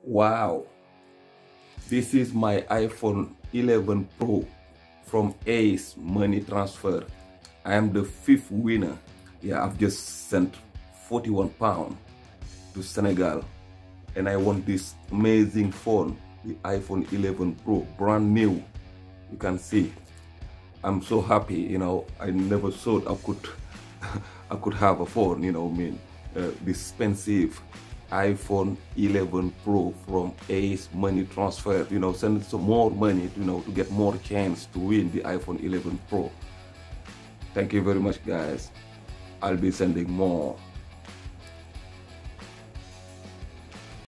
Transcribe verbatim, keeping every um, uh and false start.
Wow, this is my iPhone eleven Pro from Ace Money Transfer. I am the fifth winner. Yeah, I've just sent forty-one pounds to Senegal and I want this amazing phone, the iPhone eleven Pro, brand new. You can see I'm so happy, you know. I never thought I could I could have a phone, you know, I mean, uh, this expensive iPhone eleven Pro from Ace Money Transfer. You know, send some more money, you know, to get more chance to win the iPhone eleven Pro. Thank you very much, guys. I'll be sending more.